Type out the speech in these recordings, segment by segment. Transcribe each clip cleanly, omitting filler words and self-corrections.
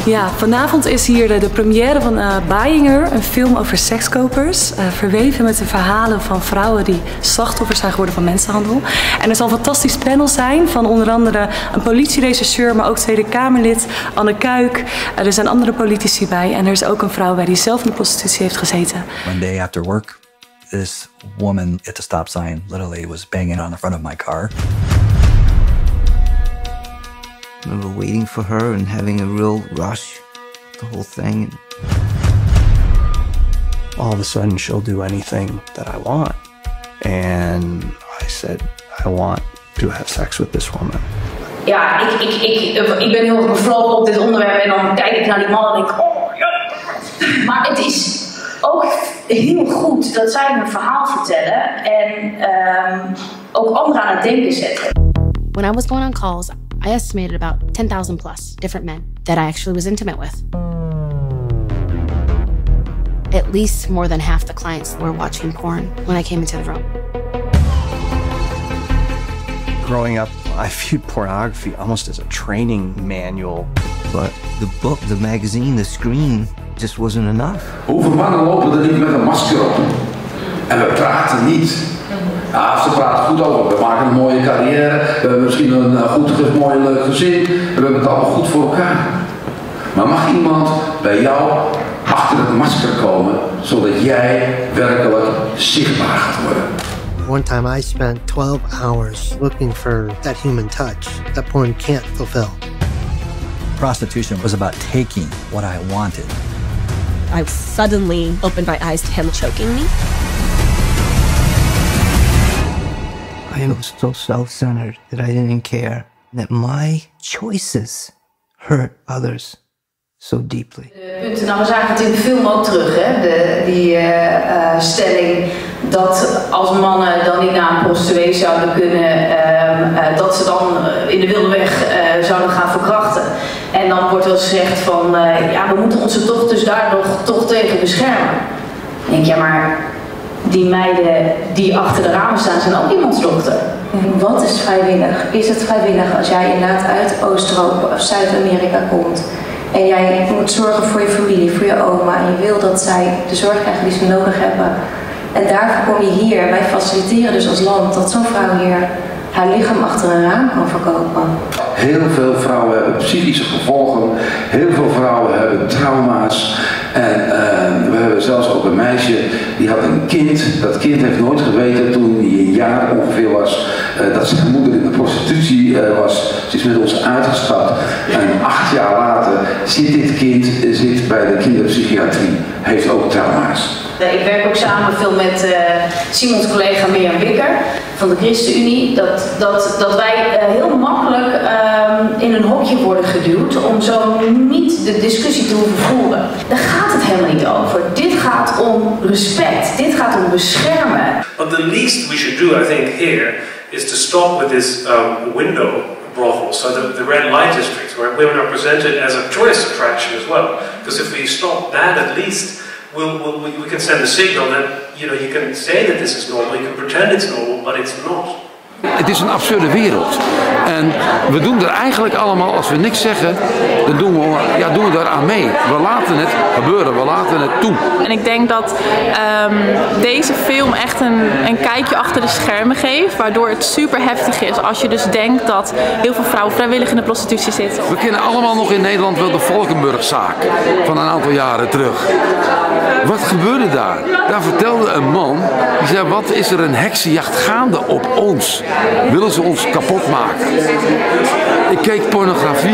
Ja, vanavond is hier de première van Buying Her, een film over sekskopers. Verweven met de verhalen van vrouwen die slachtoffers zijn geworden van mensenhandel. En er zal een fantastisch panel zijn van onder andere een politierechercheur, maar ook Tweede Kamerlid Anne Kuik. Er zijn andere politici bij en er is ook een vrouw bij die zelf in de prostitutie heeft gezeten. One day after work, this woman at the stop sign literally was banging on the front of my car. I remember waiting for her and having a real rush, the whole thing. All of a sudden, she'll do anything that I want. And I said, I want to have sex with this woman. Ja, ik ben heel erg bevlogen op dit onderwerp en dan kijk ik naar die man en denk, oh ja. Maar het is ook heel goed dat zij een verhaal vertellen en ook anderen aan het denken zetten. When I was going on calls, I estimated about 10,000 plus different men that I actually was intimate with. At least more than half the clients were watching porn when I came into the room. Growing up, I viewed pornography almost as a training manual. But the book, the magazine, the screen just wasn't enough. Hoeveel mannen lopen er niet met een masker op? En we praten niet. Ja, ze praten goed over. We maken een mooie carrière. We hebben misschien een goed, mooi, leuk gezin. We hebben het allemaal goed voor elkaar. Maar mag iemand bij jou achter het masker komen, zodat jij werkelijk zichtbaar gaat worden? One time I spent 12 hours looking for that human touch that porn can't fulfill. Prostitution was about taking what I wanted. I suddenly opened my eyes to him choking me. I was so self-centered that I didn't care that my choices hurt others so deeply. Nou, we zagen het in de film ook terug, hè? Die stelling dat als mannen dan niet naar een prostituee zouden kunnen, dat ze dan in de wilde weg zouden gaan verkrachten. En dan wordt er gezegd van, ja, we moeten onze dochters daar toch tegen beschermen. Dan denk je, ja, maar die meiden die achter de ramen staan, zijn ook iemands dochter. Wat is vrijwillig? Is het vrijwillig als jij inderdaad uit Oost-Europa of Zuid-Amerika komt en jij moet zorgen voor je familie, voor je oma en je wil dat zij de zorg krijgen die ze nodig hebben. En daarvoor kom je hier. Wij faciliteren dus als land dat zo'n vrouw hier haar lichaam achter een raam kan verkopen. Heel veel vrouwen hebben psychische gevolgen, heel veel vrouwen hebben trauma's. En we hebben zelfs ook een meisje die had een kind. Dat kind heeft nooit geweten toen hij een jaar ongeveer was dat zijn moeder in de prostitutie was. Ze is met ons uitgestapt en 8 jaar later zit dit kind bij de kinderpsychiatrie. Heeft ook trauma's. Ik werk ook samen veel met Simons collega Mirjam Wikker van de ChristenUnie. Dat wij heel makkelijk in een hokje worden geduwd om zo niet de discussie te hoeven voeren. Daar gaat het helemaal niet over. Dit gaat om respect. Dit gaat om beschermen. But the least we should do, I think, here is to stop with this window brothel, so the red light districts where women are presented as a tourist attraction as well. Because if we stop that, at least we can send a signal that you can say that this is normal, you can pretend it's normal, but it's not. Het is een absurde wereld. En we doen er eigenlijk allemaal, als we niks zeggen, dan doen we daaraan mee. We laten het gebeuren, we laten het toe. En ik denk dat deze film echt een kijkje achter de schermen geeft, waardoor het super heftig is als je dus denkt dat heel veel vrouwen vrijwillig in de prostitutie zitten. We kennen allemaal nog in Nederland wel de Valkenburgzaak van een aantal jaren terug. Wat gebeurde daar? Daar vertelde een man, die zei, wat is er een heksenjacht gaande op ons? Willen ze ons kapot maken? Ik keek pornografie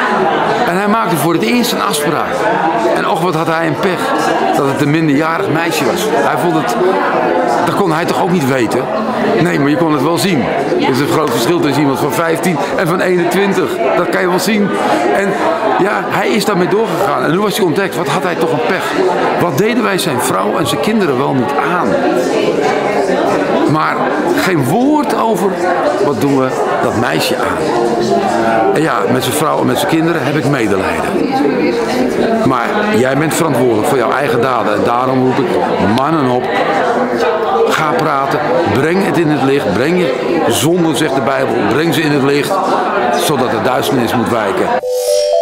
en hij maakte voor het eerst een afspraak. En och, wat had hij een pech dat het een minderjarig meisje was. Hij vond het, dat kon hij toch ook niet weten? Nee, maar je kon het wel zien. Er is een groot verschil tussen iemand van 15 en van 21. Dat kan je wel zien. En ja, hij is daarmee doorgegaan. En nu was hij ontdekt, wat had hij toch een pech. Wat deden wij zijn vrouw en zijn kinderen wel niet aan? Maar geen woord over wat doen we dat meisje aan. En ja, met zijn vrouw en met zijn kinderen heb ik medelijden. Maar jij bent verantwoordelijk voor jouw eigen daden. En daarom roep ik mannen op. Ga praten, breng het in het licht, breng je zonden, zegt de Bijbel, breng ze in het licht, zodat de duisternis moet wijken.